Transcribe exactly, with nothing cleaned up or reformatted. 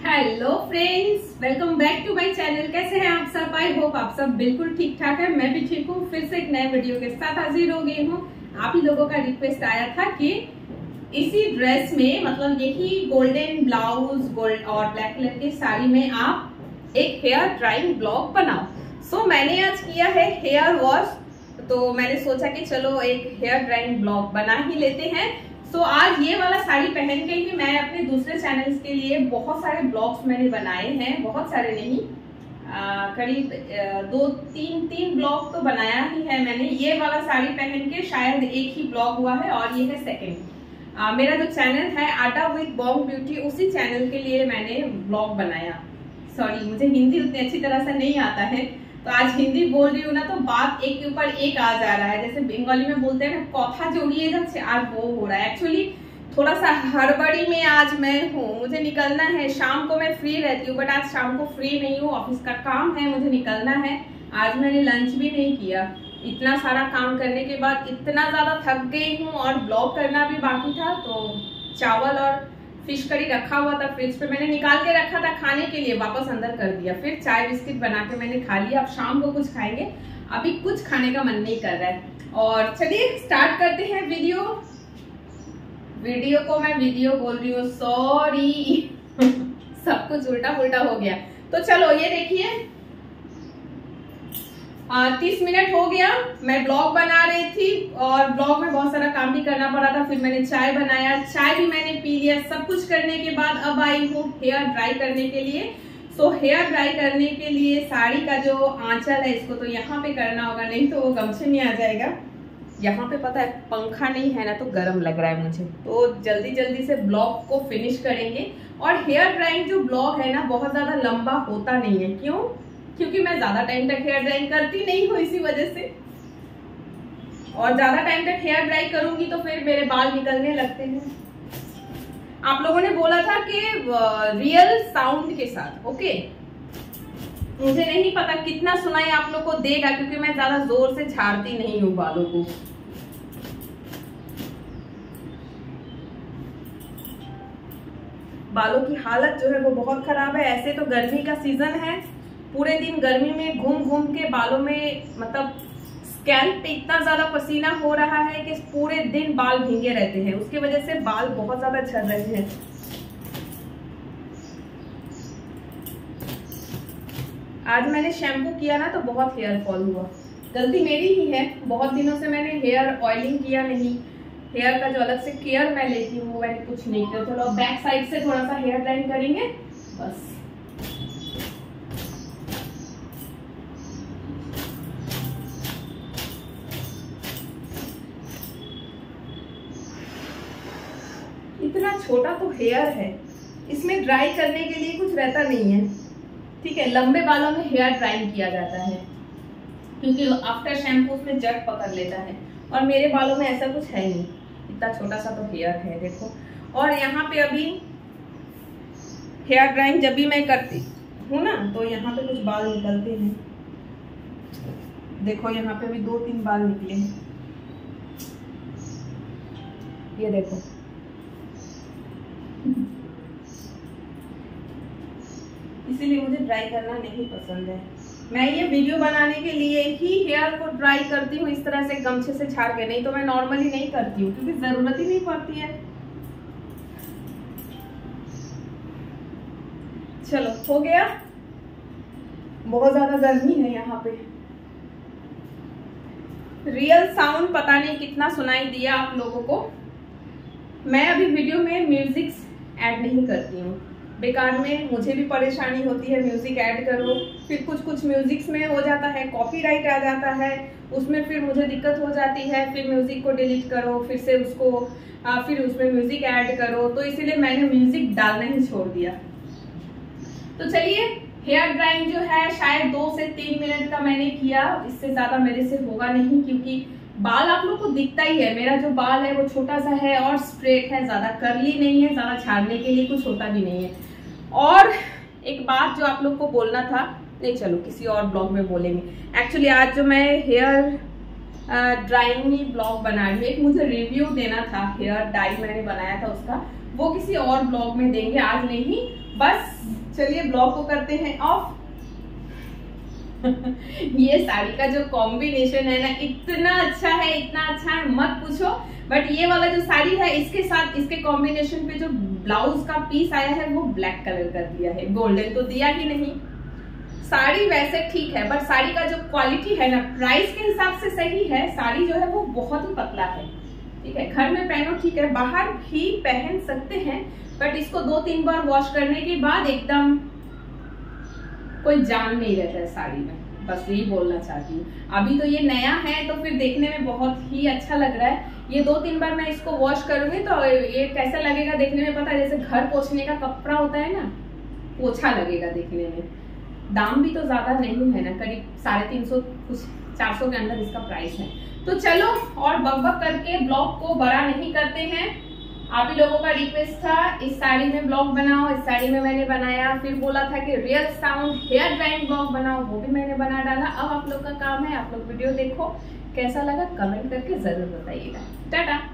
Hello friends, welcome back to my channel. कैसे हैं आप सब? आई होप आप सब बिल्कुल ठीक ठाक है। मैं भी ठीक हूँ। फिर से एक नए वीडियो के साथ हाजिर हो गई हूँ। आप ही लोगों का रिक्वेस्ट आया था कि इसी ड्रेस में, मतलब यही गोल्डन ब्लाउज गोल्ड और ब्लैक कलर की साड़ी में आप एक हेयर ड्राइंग ब्लॉग बनाओ। सो so, मैंने आज किया है हेयर वॉश, तो मैंने सोचा कि चलो एक हेयर ड्राइंग ब्लॉग बना ही लेते हैं। तो so, आज ये वाला साड़ी पहन के ही मैं अपने दूसरे चैनल्स के लिए बहुत सारे ब्लॉग्स मैंने बनाए हैं। बहुत सारे नहीं, करीब दो तीन तीन ब्लॉग तो बनाया ही है मैंने। ये वाला साड़ी पहन के शायद एक ही ब्लॉग हुआ है और ये है सेकंड। मेरा जो चैनल है आटा विद बॉन्ग ब्यूटी, उसी चैनल के लिए मैंने ब्लॉग बनाया। सॉरी, मुझे हिंदी उतनी अच्छी तरह से नहीं आता है, तो आज हिंदी बोल रही हूँ ना, तो बात एक के ऊपर एक आ जा रहा है। जैसे बंगाली में बोलते हैं ना, कथा जोड़िए जब आज वो हो रहा है। एक्चुअली थोड़ा सा हड़बड़ी में आज मैं हूँ, मुझे निकलना है। शाम को मैं फ्री रहती हूँ, बट आज शाम को फ्री नहीं हूँ, ऑफिस का काम है, मुझे निकलना है। आज मैंने लंच भी नहीं किया। इतना सारा काम करने के बाद इतना ज्यादा थक गई हूँ और ब्लॉग करना भी बाकी था, तो चावल और फिश करी रखा हुआ था फ्रिज पे, मैंने निकाल के रखा था खाने के लिए, वापस अंदर कर दिया। फिर चाय बिस्किट बना के मैंने खा लिया। अब शाम को कुछ खाएंगे, अभी कुछ खाने का मन नहीं कर रहा है। और चलिए स्टार्ट करते हैं वीडियो। वीडियो को मैं वीडियो बोल रही हूँ, सॉरी सब कुछ उल्टा पुल्टा हो गया। तो चलो ये देखिए, तीस मिनट हो गया मैं ब्लॉग बना रही थी और ब्लॉग में बहुत सारा काम भी करना पड़ा था। फिर मैंने चाय बनाया, चाय भी मैंने पी लिया। सब कुछ करने के बाद अब आई हूँ हेयर ड्राई करने के लिए। सो so, हेयर ड्राई करने के लिए साड़ी का जो आंचल है, इसको तो यहाँ पे करना होगा, नहीं तो वो गमछे में आ जाएगा। यहाँ पे पता है पंखा नहीं है ना, तो गर्म लग रहा है मुझे। तो जल्दी जल्दी से ब्लॉग को फिनिश करेंगे। और हेयर ड्राइंग जो ब्लॉग है ना, बहुत ज्यादा लंबा होता नहीं है। क्यों? क्योंकि मैं ज्यादा टाइम तक हेयर ड्राइंग करती नहीं हूँ, इसी वजह से। और ज्यादा टाइम तक हेयर ड्राई करूंगी तो फिर मेरे बाल निकलने लगते हैं। आप लोगों ने बोला था कि रियल साउंड के साथ, ओके। मुझे नहीं पता कितना सुनाई आप लोग को देगा, क्योंकि मैं ज्यादा जोर से झाड़ती नहीं हूँ बालों को। बालों की हालत जो है वो बहुत खराब है। ऐसे तो गर्मी का सीजन है, पूरे दिन गर्मी में घूम घूम के बालों में, मतलब स्कैल्प पे इतना ज्यादा पसीना हो रहा है कि पूरे दिन बाल भीगे रहते हैं। उसकी वजह से बाल बहुत ज्यादा झड़ रहे हैं। आज मैंने शैम्पू किया ना, तो बहुत हेयर फॉल हुआ। गलती मेरी ही है, बहुत दिनों से मैंने हेयर ऑयलिंग किया नहीं। हेयर का जो अलग से केयर मैं लेती हूँ, मैंने कुछ नहीं किया। चलो बैक साइड से थोड़ा सा हेयर ड्राइंग करेंगे बस। इतना छोटा तो हेयर है, इसमें ड्राई करने के लिए कुछ रहता नहीं है। ठीक है, लंबे बालों में हेयर ड्राइंग किया जाता है, क्योंकि आफ्टर शैम्पू उसमें जट पकड़ लेता है। और मेरे बालों में ऐसा कुछ है नहीं, इतना छोटा सा तो हेयर है, देखो। और यहाँ पे अभी हेयर ड्राइंग जब भी मैं करती हूँ ना, तो यहाँ पे कुछ बाल निकलते हैं। देखो यहाँ पे भी दो तीन बाल निकले हैं, ये देखो। इसीलिए मुझे ड्राई करना नहीं पसंद है। मैं ये वीडियो बनाने के लिए ही हेयर को ड्राई करती हूँ, इस तरह से गमछे से झाड़ के। नहीं तो मैं नॉर्मली नहीं करती हूँ, क्योंकि जरूरत ही नहीं पड़ती है। चलो हो गया। बहुत ज्यादा गर्मी है यहाँ पे। रियल साउंड पता नहीं कितना सुनाई दिया आप लोगों को। मैं अभी वीडियो में म्यूजिक ऐड नहीं करती हूँ, बेकार में मुझे भी परेशानी होती है। म्यूजिक ऐड करो, फिर कुछ कुछ म्यूजिक्स में हो जाता है कॉपीराइट आ जाता है, उसमें फिर मुझे दिक्कत हो जाती है। फिर म्यूजिक को डिलीट करो, फिर से उसको आ, फिर उसमें म्यूजिक ऐड करो, तो इसीलिए मैंने म्यूजिक डालना ही छोड़ दिया। तो चलिए, हेयर ड्राइंग जो है शायद दो से तीन मिनट का मैंने किया, इससे ज्यादा मेरे से होगा नहीं, क्योंकि बाल आप लोग को दिखता ही है। मेरा जो बाल है वो छोटा सा है और स्ट्रेट है, ज्यादा कर्ली नहीं है, ज्यादा झाड़ने के लिए कुछ होता भी नहीं है। और एक बात जो आप लोग को बोलना था, नहीं चलो किसी और ब्लॉग में बोलेंगे। एक्चुअली आज जो मैं हेयर ड्राइंग ब्लॉग बना रही हूँ, एक मुझे रिव्यू देना था। हेयर डाई मैंने बनाया था उसका, वो किसी और ब्लॉग में देंगे, आज नहीं। बस चलिए ब्लॉग को करते हैं ऑफ। ये साड़ी का जो कॉम्बिनेशन है ना, इतना अच्छा है, इतना अच्छा है मत पूछो। बट ये वाला जो साड़ी है, इसके साथ इसके कॉम्बिनेशन पे जो ब्लाउज का पीस आया है वो ब्लैक कलर का दिया है, गोल्डन तो दिया ही नहीं। साड़ी वैसे ठीक है, बट साड़ी का जो क्वालिटी है ना, प्राइस के हिसाब से सही है। साड़ी जो है वो बहुत ही पतला है, ठीक है, घर में पहनो ठीक है, बाहर भी पहन सकते हैं, बट इसको दो तीन बार वॉश करने के बाद एकदम कोई जान नहीं रहता है साड़ी में। बस यही बोलना चाहती हूँ। अभी तो ये नया है तो फिर देखने में बहुत ही अच्छा लग रहा है। ये दो तीन बार मैं इसको वॉश करूंगी तो ये कैसा लगेगा देखने में, पता है, जैसे घर पोछने का कपड़ा होता है ना, पोछा लगेगा देखने में। दाम भी तो ज्यादा नहीं है ना, करीब साढ़े तीन सौ कुछ चार सौ के अंदर इसका प्राइस है। तो चलो और बकबक करके ब्लॉग को बड़ा नहीं करते हैं। आप ही लोगों का रिक्वेस्ट था इस साड़ी में ब्लॉग बनाओ, इस साड़ी में मैंने बनाया। फिर बोला था कि real sound hair drawing blog बनाओ, वो भी मैंने बना डाला। अब आप लोग का काम है, आप लोग वीडियो देखो, कैसा लगा कमेंट करके जरूर बताइएगा। टाटा।